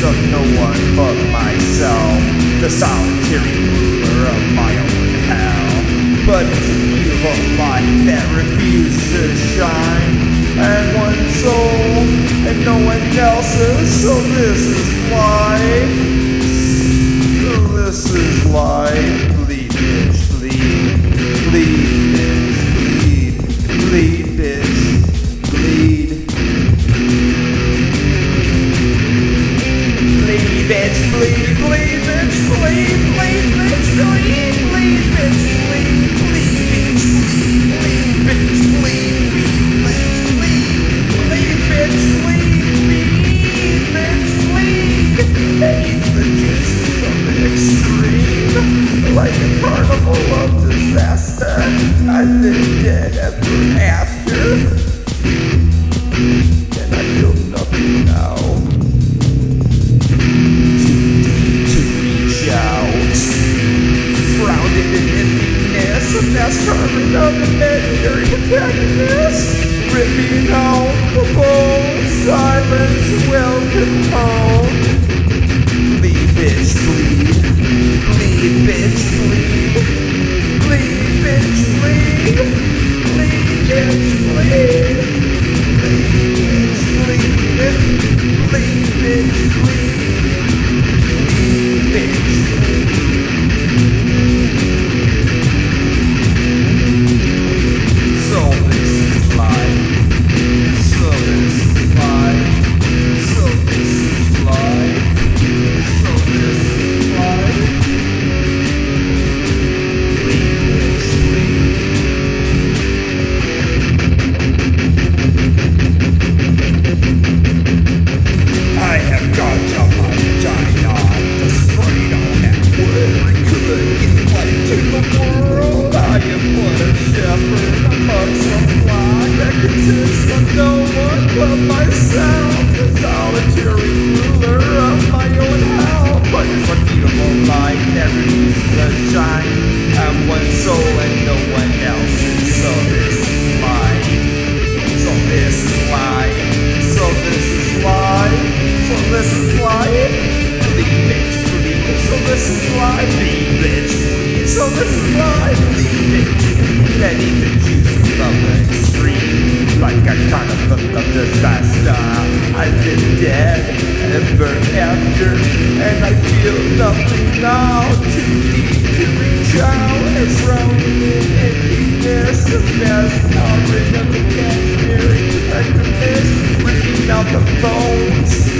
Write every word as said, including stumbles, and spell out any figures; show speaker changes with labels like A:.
A: of no one but myself, the solitary ruler of my own hell. But it's a beautiful light that refuses to shine, and one soul and no one else's. So this is life. So this is life. Bleed, bitch, bleed. Bleed, bitch, bleed. Bleed, bitch, bleed. Bleed, bitch, bleed. Bleed, bitch, bleed. Bleed, bitch, bleed. Bleed, bitch, bleed. Bleed, bitch, bleed. Bleed, bitch, bleed. Bleed, bitch, bleed. Bleed, bitch, bleed. Hate the juices of the extreme, like a carnival of disaster. I've been dead ever after, and I feel nothing now. Too deep to reach out, shrouded in emptiness, a mass carving of imaginary protagonist, ripping out the bones, silence well composed. Bleed, bitch, bleed. Bleed, bitch, bleed. Bleed, bitch, bleed. Bleed, bitch, bleed. Bleed, bitch, bleed. Bleed, bitch, bleed. Bleed, bitch, bleed. So this is life. So this is life. So this is life. So this is life. Bleed, bitch, bleed. I have got to my vagina, destroyed all that wood I could, get what into the world. I am but a shepherd among some flock that consists of no one but myself, the solitary ruler of my own hell. But it's a beautiful light that refuses to shine, I'm one soul and no one else. So this is life. So this is life. So this is life. So this is life. Bleed, bitch, bleed. So this is life. Bleed, bitch, bleed. So this is life. Bleed, bitch, bleed. And eat the juices of the extreme, like a carnival of disaster. I've been dead ever after, and I feel nothing now. Too deep to reach out, and drowning in emptiness. The best covering of the cashmere, like the mist, ripping out the bones.